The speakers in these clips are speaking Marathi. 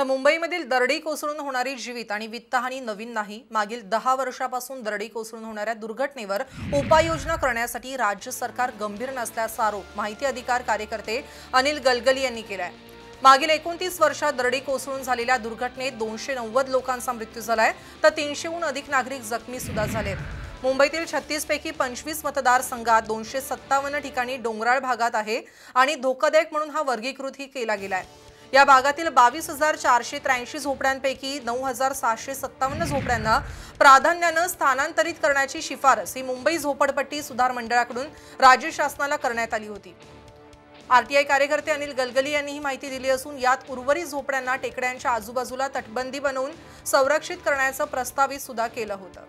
तर मुंबईमधील दरडी कोसळून होणारी जीवित आणि वित्तहानी नवीन नाही। मागील 10 वर्षापासून दरडी कोसळून होणाऱ्या दुर्घटनेवर उपाययोजना करण्यासाठी राज्य सरकार गंभीर नसल्याचा आरोप माहिती अधिकार कार्यकर्ते अनिल गलगली यांनी केलाय। मागील 29 वर्षात दरडी कोसळून झालेल्या दुर्घटनेत 290 लोकांचा मृत्यू झालाय, तर 300हून अधिक नागरिक जखमी सुद्धा झालेत। मुंबईतील 36 पैकी 25 मतदारसंघात 257 ठिकाणी डोंगराळ भागात आहे आणि धोकादायक म्हणून हा वर्गीकृतही केला गेलाय। या भागातील 22,483 झोपड्यांपैकी 9,657 झोपड्यांना प्राधान्याने स्थानांतरित करण्याची शिफारस ही मुंबई झोपडपट्टी सुधार मंडळाकडून राज्य शासनाला करण्यात आली होती। आरटीआय कार्यकर्ते अनिल गलगली यांनी ही माहिती दिली असून यात उर्वरित झोपड्यांना टेकड्यांच्या आजूबाजूला तटबंदी बनवून संरक्षित करण्याचं प्रस्तावित सुद्धा केलं होतं।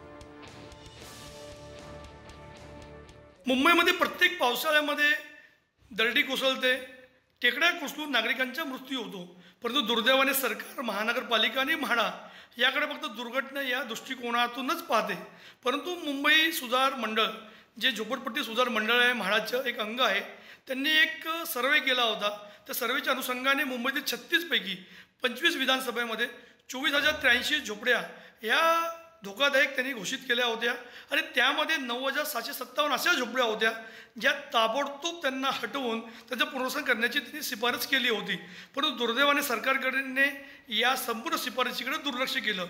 मुंबईमध्ये प्रत्येक पावसाळ्यामध्ये दरडी कोसळते, टेकड्या कोसळून नागरिकांचा मृत्यू होतो, परंतु दुर्दैवाने सरकार, महानगरपालिका आणि म्हाडा याकडे फक्त दुर्घटना या दृष्टिकोनातूनच पाहते। परंतु मुंबई सुधार मंडळ, जे झोपडपट्टी सुधार मंडळ आहे, म्हाडाचं एक अंग आहे, त्यांनी एक सर्वे केला होता। त्या सर्वेच्या अनुषंगाने मुंबईतील 36 पैकी 25 विधानसभेमध्ये 24,083 झोपड्या या धोकादायक त्यांनी घोषित केल्या होत्या आणि त्यामध्ये 9,757 अशा झोपड्या होत्या ज्या ताबडतोब त्यांना हटवून त्यांचं पुनर्वसन करण्याची त्यांनी शिफारस केली होती। परंतु दुर्दैवाने सरकारकडे या संपूर्ण शिफारशीकडे दुर्लक्ष केलं।